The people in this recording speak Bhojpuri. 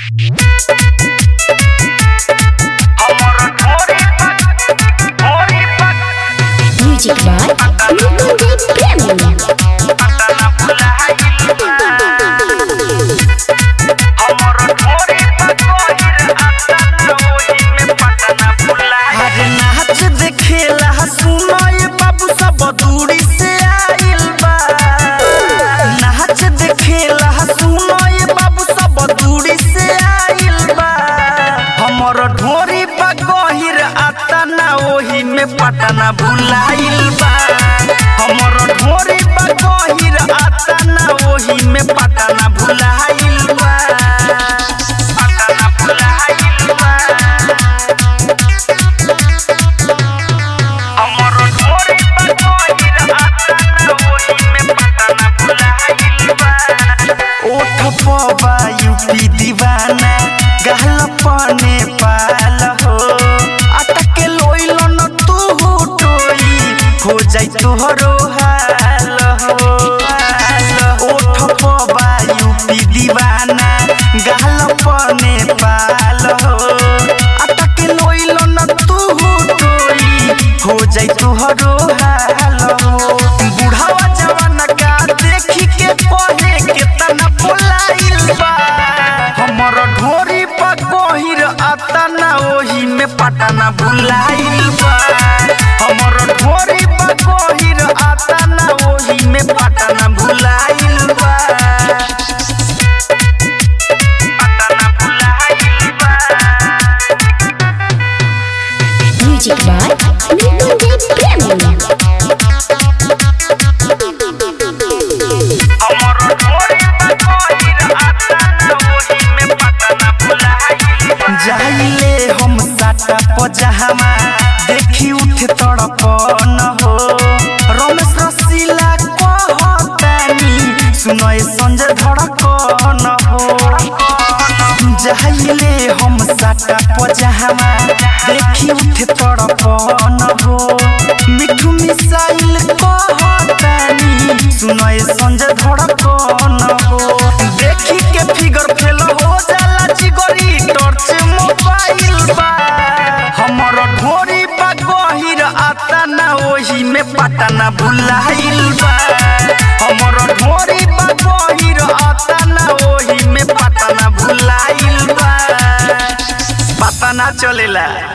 Music by पटना भुलाइल बा हमर ढोरी पर गहिर आता ना ओही में पटना भुलाइल बा पटना भुलाइल बा हमर ढोरी पर गहिर आता ना ओही में पटना भुलाइल बा ओठ पबा यूपी दीवाना गहल पने पाल हो अटके लोइल हो जाई तोहरो हाल हो ओठ पबा यूपी दीवाना गाल पने पाल हो अटके लोइल न तू टोई हो जाई तोहरो हाल हो बुढ़ावा जवान का देखी के कहे केतना बोलाइल बा हमर ढोरी पर गहिर आता ना ओही में पटना भुलाइल बा हमर ढोरी पर गहिर आता ना ओही में पटना भुलाइल बा पटना भुलाइल बा Music by हमर ढोरी पर गहिर आता ना ओही में पटना भुलाइल बा जाइले हम साटा पजामा देखी उठे तड़पन हो रमेश रसीला कहतानी सुनय संजय धड़कन हो जाइले हम साटा पजामा देखी उठे तड़पन हो मिठू मिसाइल कहतानी सुनय संजय धड़कन हो देखी के फिगर फेल हो जाला जिगरी टॉर्च मोबाइल बा हमर ढोरी पर गहिर आता ना ओही में पटना भुलाइल बा हमर ढोरी पर गहिर आता ना ओही में पटना भुलाइल बा पता ना चलेला।